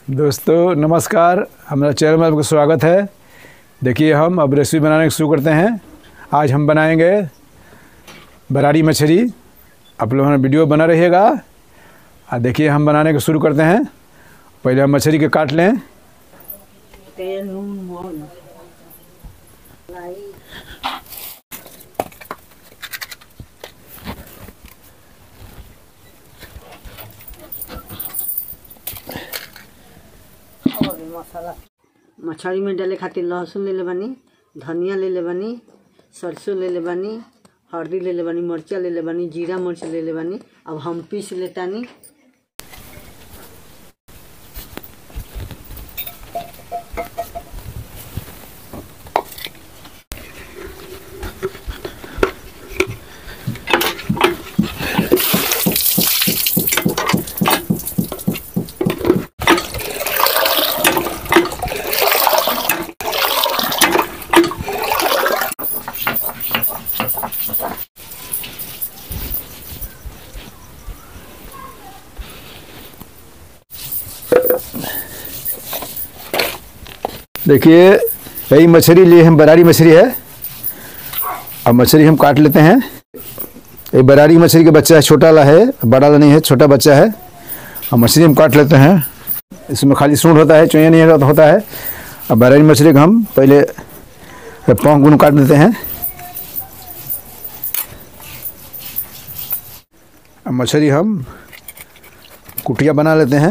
दोस्तों नमस्कार, हमारा चैनल में आपका स्वागत है। देखिए हम अब रेसिपी बनाने शुरू करते हैं। आज हम बनाएंगे बराड़ी मछली। आप लोगों ने वीडियो बना रहिएगा। देखिए हम बनाने को शुरू करते हैं। पहले हम मछली के काट लें। मछली में डाले खातिर लहसुन ले ले बानी, धनिया ले ले बानी, सरसों ले ले बानी, हल्दी ले ले बानी, मिर्चा ले ले बानी, जीरा मिर्च ले ले बानी। अब हम पीस लेतानी। देखिए यही मछली लिए हम, बराड़ी मछली है। अब मछली हम काट लेते हैं। ये बराड़ी मछली का बच्चा है, छोटा वाला है, बड़ा वाला नहीं है, छोटा बच्चा है। अब मछली हम काट लेते हैं। इसमें खाली सूंड होता है, चोया नहीं होता है। अब बराड़ी मछली का हम पहले पाँव गुन काट देते हैं। अब मछली हम कुटिया बना लेते हैं।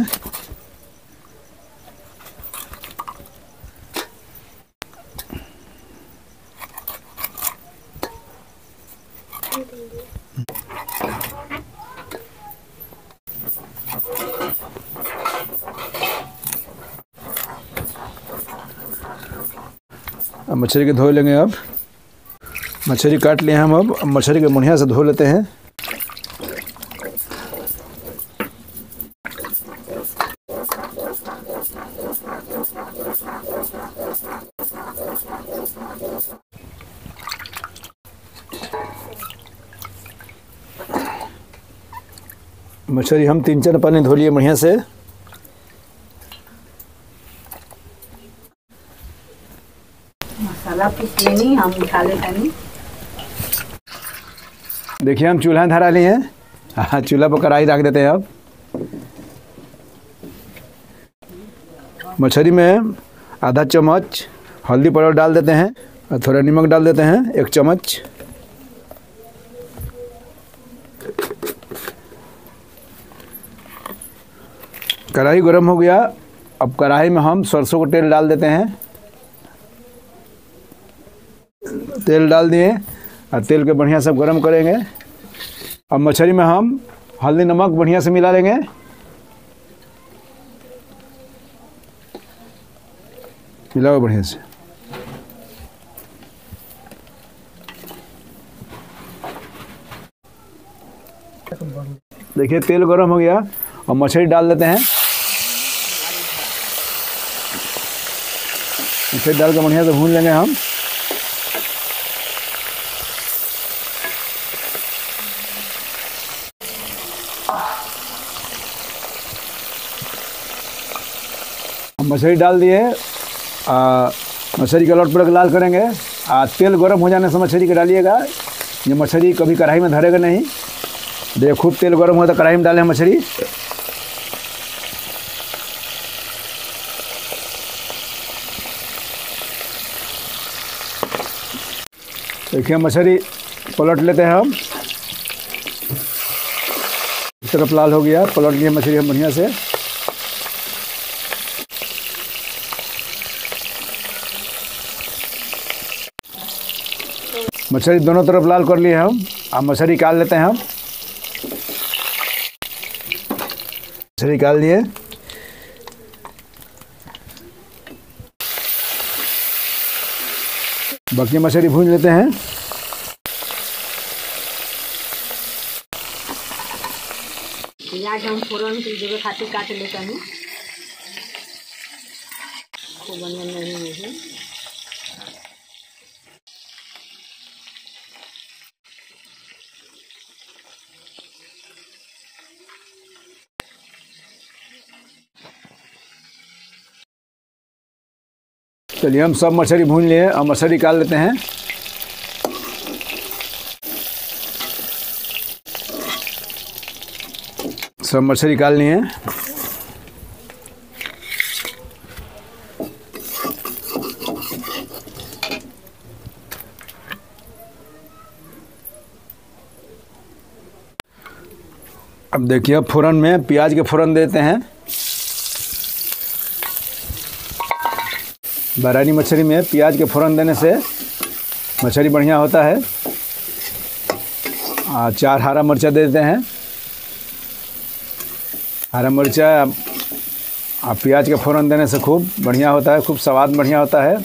अब मछली के धो लेंगे। अब मछली काट लिए हम। अब मछली के बढ़िया से धो लेते हैं। मछली हम 3-4 पानी धो लिए बढ़िया से। मसाला पीस लेनी, हम उठा लेतानी। देखिए हम चूल्हा धरा लिए हैं। हाँ, चूल्हा पर कढ़ाई रख देते हैं। अब मछली में आधा चम्मच हल्दी पाउडर डाल देते हैं और थोड़ा नमक डाल देते हैं, 1 चम्मच। कढ़ाई गर्म हो गया। अब कढ़ाई में हम सरसों का तेल डाल देते हैं। तेल डाल दिए और तेल के बढ़िया से गर्म करेंगे। अब मछली में हम हल्दी नमक बढ़िया से मिला लेंगे। मिलाओ बढ़िया से। देखिए तेल गर्म हो गया। और मछली डाल देते हैं। मछली डाल के बढ़िया से भून लेंगे हम। मछली डाल दिए। मछली का लौट पर लाल करेंगे। तेल गर्म हो जाने से मछली के डालिएगा। ये मछली कभी कढ़ाई में धरेगा नहीं। देखिए खूब तेल गर्म हो तो कढ़ाई में डालें मछली। देखिए मछली पलट लेते हैं हम। इस तरफ लाल हो गया, पलट लिए मछली हम बढ़िया से। मछली दोनों तरफ लाल कर लिए हम। अब मछली निकाल लेते हैं हम। मछली निकाल लिए। बाकी मछली भून लेते हैं। प्याज हम फोरन की जगह खातिर काट लेतानी। खूब बढ़िया नहीं। चलिए हम सब मछली भून लिए और मछली निकाल लेते हैं। सब मछली निकाल लिए हैं। अब देखिए फोरन में प्याज के फोरन देते हैं। बरारी मछली में प्याज के फोरन देने से मछली बढ़िया होता है। 4 हरा मिर्चा दे देते हैं। हरा मिर्चा प्याज के फोरन देने से खूब बढ़िया होता है, खूब स्वाद बढ़िया होता है।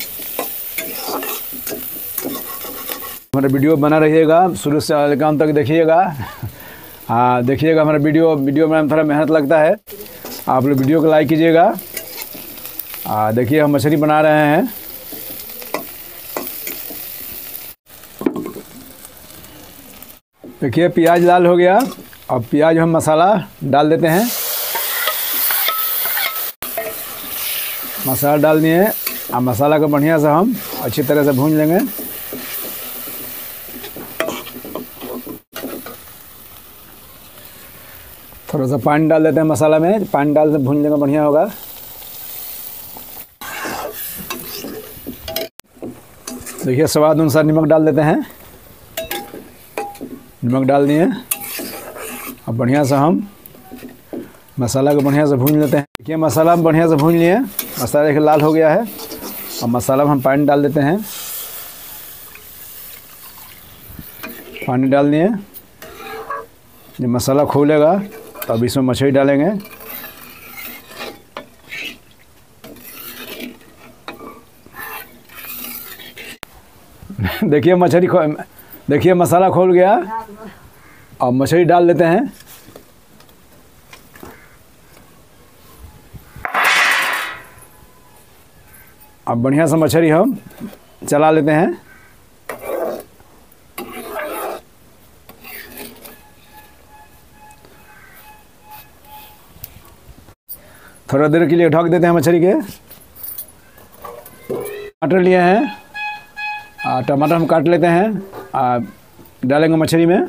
हमारा वीडियो बना रहिएगा, शुरू से अंत तक देखिएगा। देखिएगा हमारा वीडियो में थोड़ा मेहनत लगता है। आप लोग वीडियो को लाइक कीजिएगा। देखिए हम मछली बना रहे हैं। देखिए प्याज लाल हो गया। अब प्याज हम मसाला डाल देते हैं। मसाला डाल दिए। अब मसाला को बढ़िया से हम अच्छी तरह से भून लेंगे। थोड़ा सा पानी डाल देते हैं मसाला में। पानी डाल से भून लेंगे, बढ़िया होगा। देखिए स्वाद अनुसार नमक डाल देते हैं। नमक डाल दिए। अब बढ़िया से हम मसाला को बढ़िया से भून लेते हैं। देखिए मसाला हम बढ़िया से भून लिए। मसाला देखिए लाल हो गया है। अब मसाला में हम पानी डाल देते हैं। पानी डाल दिए। जब मसाला खोलेगा तो अब इसमें मछली डालेंगे। देखिए मसाला खोल गया। अब मछली डाल देते हैं। अब बढ़िया से मछली हम चला लेते हैं। थोड़ा देर के लिए ढक देते हैं मछली के। टमाटर लिए हैं। टमाटर हम काट लेते हैं। डालेंगे मछली में।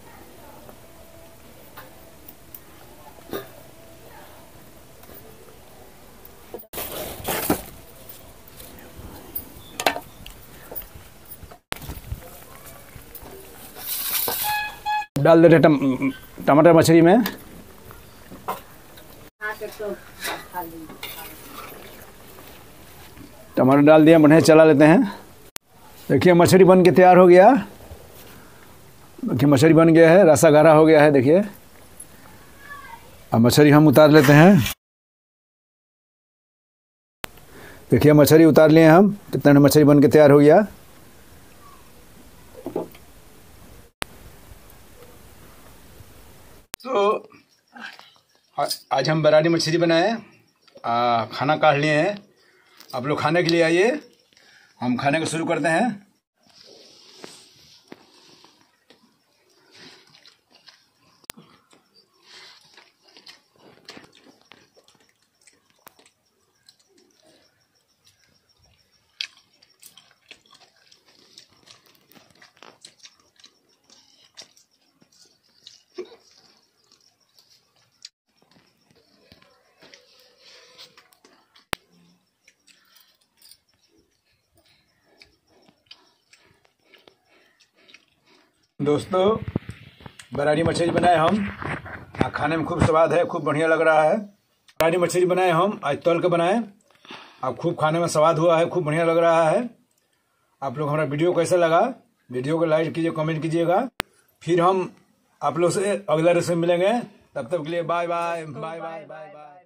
डाल देते टमाटर मछली में। टमाटर डाल दिया, बढ़िया चला लेते हैं। देखिए मछली बन के तैयार हो गया। देखिए मछली बन गया है, रसा गाढ़ा हो गया है। देखिए अब मछली हम उतार लेते हैं। देखिए मछली उतार लिए हम। कितना मछली बन के तैयार हो गया। तो आज हम बरारी मछली बनाए। खाना काट लिए हैं। आप लोग खाने के लिए आइए। हम खाने को शुरू करते हैं। दोस्तों बरारी मछली बनाए हम। खाने में खूब स्वाद है, खूब बढ़िया लग रहा है। बरारी मछली बनाए हम, आज तल के बनाए। अब खूब खाने में स्वाद हुआ है, खूब बढ़िया लग रहा है। आप लोग हमारा वीडियो कैसा लगा, वीडियो को लाइक कीजिए, कमेंट कीजिएगा। फिर हम आप लोग से अगला रेसिपी मिलेंगे। तब तक के लिए bye bye bye bye bye bye.